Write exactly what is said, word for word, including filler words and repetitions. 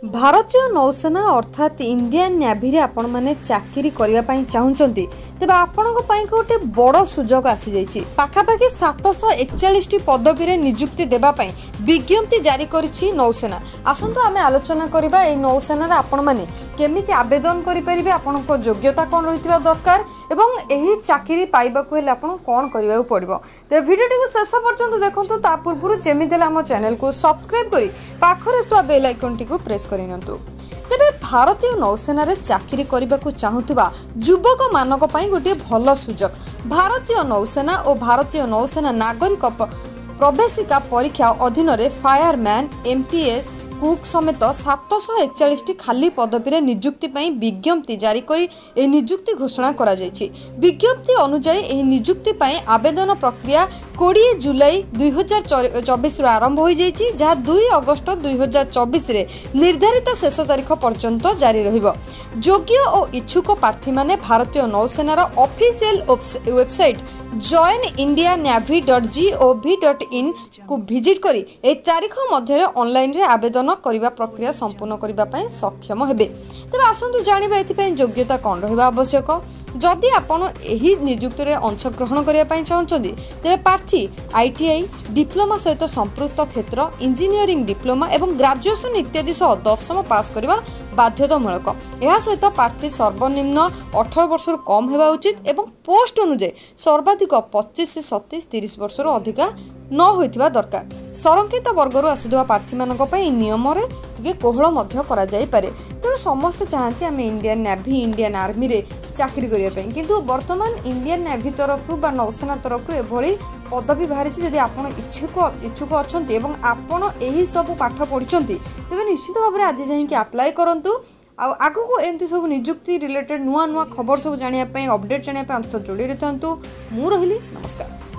भारतीय नौसेना अर्थात इंडियन नेवी रे आपण माने चाकरी करिया पई चाहुचंती तेबे आपनको पई गोटे बड़ सुजोग आसी जाईची पाखापाखि सात सौ एकचालीस टी पदवी रे नियुक्ति देबा पई विज्ञप्ति जारी करिछि नौसेना। आसंतो आमे आलोचना करबा ए नौसेना रे आपण माने केमिति आवेदन करि परिबे, आपनको योग्यता कोन रहितबा दरकार एवं एही चाकरी पाइबा को हेले आपण कोन करिबा पड़िबो। ते भिडियो को शेष पर्यंत देखंतु। ता पूर्व जेमिति हम चैनल को सब्सक्राइब करी पाखरे स्वा बेल आइकन टी को प्रेस करिनंतु। तेबे भारतीय नौसेना रे चाकरी करबा को चाहुतबा युवक मानक पई गोटे भल सुजोग। भारतीय नौसेना और भारतीय नौसेना नागरिक प्रवेशिका परीक्षा अधीन रे फायरमैन एमटीएस कुक समेत सात सौ एकचालीस टी खाली पदवी रे नियुक्ति पई विज्ञप्ति जारी करी ए नियुक्ति घोषणा करा जायछि। विज्ञप्ति अनुसार ए नियुक्ति पई आवेदन प्रक्रिया बीस जुलाई दुई हजार चौबीस रु आरंभ हो जायछि, जहा दो अगस्त दुई हजार चौबीस रे निर्धारित शेष तारीख पर्यंत जारी रहिबो। योग्य और इच्छुक प्रार्थी माने भारतीय नौसेनार official website join India navy dot G O V dot in को विजिट करी ए तारीख मध्य ऑनलाइन रे आवेदन करिबा प्रक्रिया संपूर्ण करिबा पई सक्षम हेबे। तबे आसंतु जानिबा एथि पई योग्यता कोन रहिबा आवश्यक। जदि आपण एही नियुक्ति रे अंशग्रहण करिया पई चाहउछन्ती तेबे प्रार्थी आईटीआई डिप्लोमा सहित संपृक्त क्षेत्र इंजीनियरिंग डिप्लोमा एवं ग्रेजुएशन इत्यादि सह दशम पास करिबा बाध्यतामूलक। यह सहित प्रार्थी सर्वनिम्न अठारह वर्ष कम हेबा उचित एवं पोस्ट अनुसार सर्वाधिक पच्चीस सत्ताईस तीस वर्ष अधिका न होइथिबा दरकार। संरक्षित वर्गर आसुवा प्रार्थी मानक पई नियम रे टिके कोहळ मध्य करा जाई पारे। तेणु समस्त चाहती आम इंडियन नेवी इंडियन आर्मी रे चाकरी करिया पई, किंतु वर्तमान इंडियन नेवी तरफ बा नौसेना तरफ एभली पदवी बाहरी। जदि आपण इच्छुक इच्छुक अछंती एवं आपण एही सब पाठ पढिचंती तेबे निश्चित भाव में आज जाइए अप्लाई करंतु। आगु को एमती सब नियुक्ति रिलेटेड नुआ नुआ खबर सब जानिया पई अपडेट जानिया पई हम तो जोड़ी रहतंतु। मु रहिली, नमस्कार।